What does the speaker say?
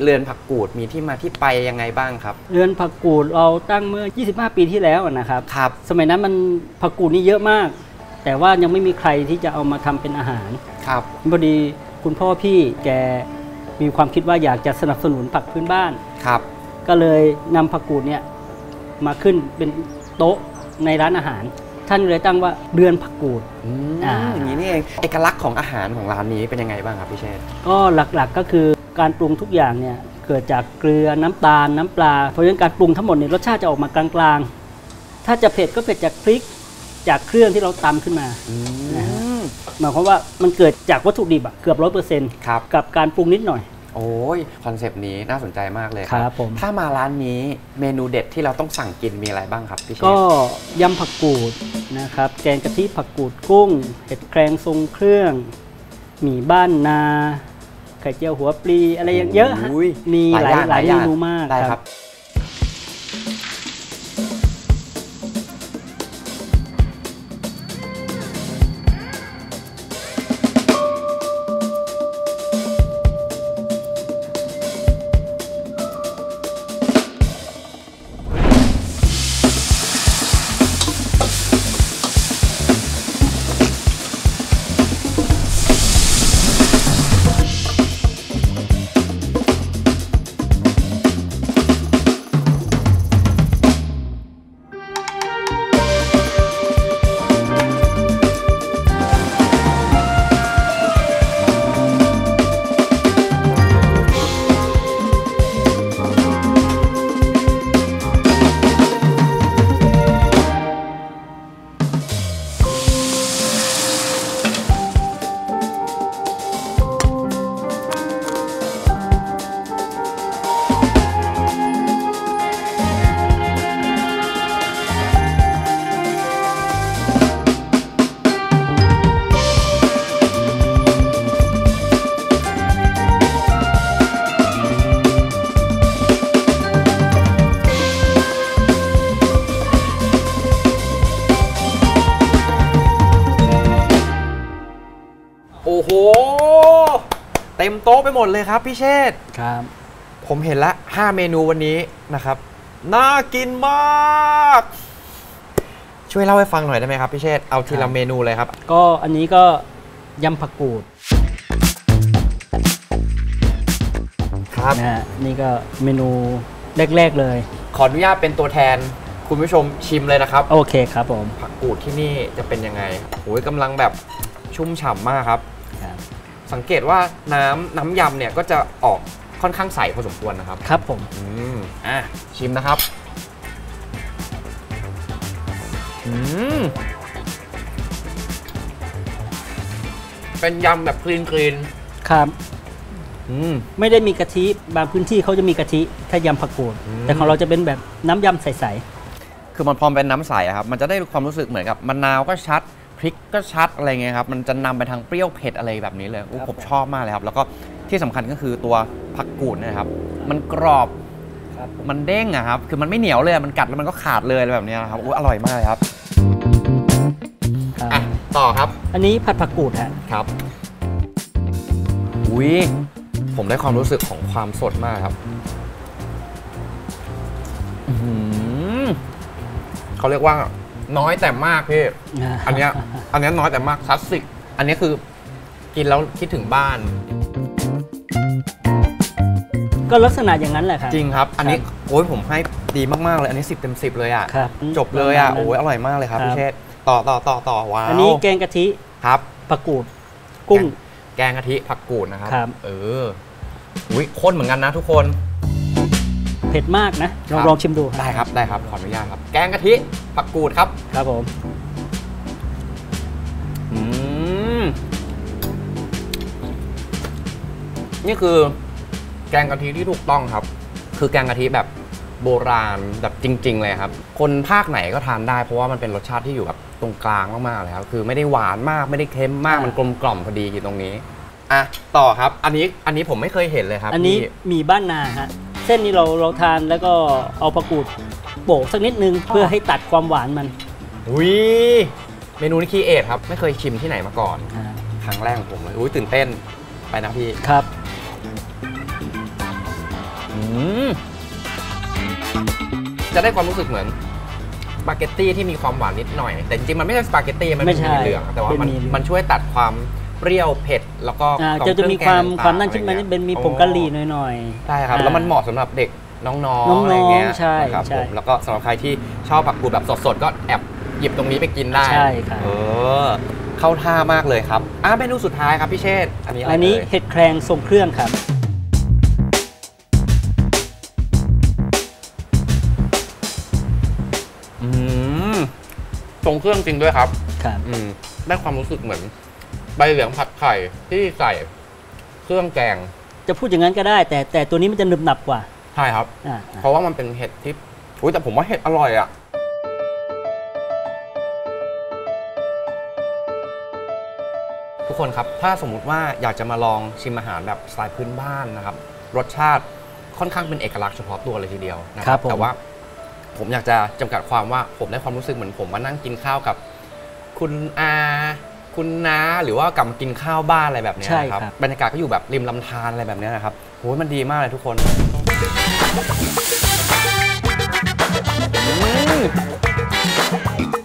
เรือนผักกูดมีที่มาที่ไปยังไงบ้างครับเรือนผักกูดเราตั้งเมื่อ25 ปีที่แล้วนะครับครับสมัยนั้นมันผักกูดนี่เยอะมากแต่ว่ายังไม่มีใครที่จะเอามาทำเป็นอาหารครับพอดีคุณพ่อพี่แกมีความคิดว่าอยากจะสนับสนุนผักพื้นบ้านครับก็เลยนำผักกูดเนี่ยมาขึ้นเป็นโต๊ะในร้านอาหารท่านเลยตั้งว่าเรือนผักกูดอย่างนี้นี่เองเอกลักษณ์ของอาหารของร้านนี้เป็นยังไงบ้างครับพี่เชษฐ์ก็หลักๆก็คือการปรุงทุกอย่างเนี่ยเกิดจากเกลือน้ำตาลน้ำปลาเพราะฉะนั้นการปรุงทั้งหมดเนี่ยรสชาติจะออกมากลางๆถ้าจะเผ็ดก็เผ็ดจากพริกจากเครื่องที่เราตำขึ้นมาหมายความว่ามันเกิดจากวัตถุดิบเกือบ100%กับการปรุงนิดหน่อยโอ้ยคอนเซปต์นี้น่าสนใจมากเลยครับผมถ้ามาร้านนี้เมนูเด็ดที่เราต้องสั่งกินมีอะไรบ้างครับพี่เชษก็ยำผักกูดนะครับแกงกะทิผักกูดกุ้งเห็ดแครงทรงเครื่องหมี่บ้านนาไข่เจียวหัวปลีอะไรเยอะมีหลายเมนูมากครับโอ้โหเต็มโต๊ะไปหมดเลยครับพี่เชษฐ์ครับผมเห็นละ5เมนูวันนี้นะครับน่ากินมากช่วยเล่าให้ฟังหน่อยได้ไหมครับพี่เชษฐ์เอาทีละเมนูเลยครับก็อันนี้ก็ยำผักกูดครับนะฮะนี่ก็เมนูแรกๆเลยขออนุญาตเป็นตัวแทนคุณผู้ชมชิมเลยนะครับโอเคครับผมผักกูดที่นี่จะเป็นยังไงโอ้ยกำลังแบบชุ่มฉ่ำมากครับสังเกตว่าน้ำยำเนี่ยก็จะออกค่อนข้างใสพอสมควรนะครับครับผมชิมนะครับเป็นยำแบบคลีนครับไม่ได้มีกะทิบางพื้นที่เขาจะมีกะทิถ้ายำผักกูดแต่ของเราจะเป็นแบบน้ำยำใสๆคือมันพอเป็นน้ำใสครับมันจะได้ความรู้สึกเหมือนกับมะนาวก็ชัดพริกก็ชัดอะไรเงี้ยครับมันจะนำไปทางเปรี้ยวเผ็ดอะไรแบบนี้เลยผมชอบมากเลยครับแล้วก็ที่สำคัญก็คือตัวผักกูดนะครับมันกรอบมันเด้งอะครับคือมันไม่เหนียวเลยมันกัดแล้วมันก็ขาดเลยอะไรแบบนี้ครับอร่อยมากเลยครับต่อครับอันนี้ผัดผักกูดครับผมได้ความรู้สึกของความสดมากครับเขาเรียกว่าน้อยแต่มากพี่อันนี้น้อยแต่มากคลาสสิกอันนี้คือกินแล้วคิดถึงบ้านก็ลักษณะอย่างนั้นแหละครับจริงครับอันนี้ผมให้ดีมากๆเลยอันนี้10 เต็ม 10เลยอ่ะจบเลยอ่ะอร่อยมากเลยครับพี่เชษฐ์ต่อว้าวอันนี้แกงกะทิครับผักกูดกุ้งแกงกะทิผักกูดนะครับข้นเหมือนกันนะทุกคนเผ็ดมากนะลองชิมดูได้ครับขออนุญาตครับแกงกะทิผักกูดครับครับผมนี่คือแกงกะทิที่ถูกต้องครับคือแกงกะทิแบบโบราณแบบจริงๆเลยครับคนภาคไหนก็ทานได้เพราะว่ามันเป็นรสชาติที่อยู่แบบตรงกลางมากๆเลยครับคือไม่ได้หวานมากไม่ได้เค็มมากมันกลมกล่อมพอดีอยู่ตรงนี้ต่อครับอันนี้ผมไม่เคยเห็นเลยครับอันนี้มีบ้านนาฮะเส้นนี้เราทานแล้วก็เอาผักกูดโปะสักนิดนึงเพื่อให้ตัดความหวานมันเมนูนี้คีเอทครับไม่เคยชิมที่ไหนมาก่อนครั้งแรกของผมเลยตื่นเต้นไปนะพี่ครับจะได้ความรู้สึกเหมือนสปาเกตตี้ที่มีความหวานนิดหน่อยแต่จริงๆมันไม่ใช่สปาเกตตี้มันเป็นหมี่เหลืองแต่ว่ามันช่วยตัดความเปรี้ยวเผ็ดแล้วก็จะมีความนั่นขึ้นมานี่เป็นมีผงกะหรี่หน่อยๆใช่ครับแล้วมันเหมาะสำหรับเด็กน้องๆอะไรเงี้ยครับผมแล้วก็สำหรับใครที่ชอบผักกูดแบบสดๆก็แอบหยิบตรงนี้ไปกินได้ใช่ครับเข้าท่ามากเลยครับเมนูสุดท้ายครับพี่เชษฐ์อันนี้เห็ดแครงทรงเครื่องครับทรงเครื่องจริงด้วยครับครับได้ความรู้สึกเหมือนใบเหลียงผัดไข่ที่ใส่เครื่องแกงจะพูดอย่างนั้นก็ได้แต่ตัวนี้มันจะหนึบหนับกว่าใช่ครับเพราะว่ามันเป็นเห็ดที่แต่ผมว่าเห็ดอร่อยอ่ะทุกคนครับถ้าสมมุติว่าอยากจะมาลองชิมอาหารแบบสไตล์พื้นบ้านนะครับรสชาติค่อนข้างเป็นเอกลักษณ์เฉพาะตัวเลยทีเดียวนะครับแต่ว่าผมอยากจะจำกัดความว่าผมได้ความรู้สึกเหมือนผมมานั่งกินข้าวกับคุณอาคุณน้าหรือว่ากลับมากินข้าวบ้านอะไรแบบนี้นะครับบรรยากาศก็อยู่แบบริมลำธารอะไรแบบนี้นะครับโหมันดีมากเลยทุกคน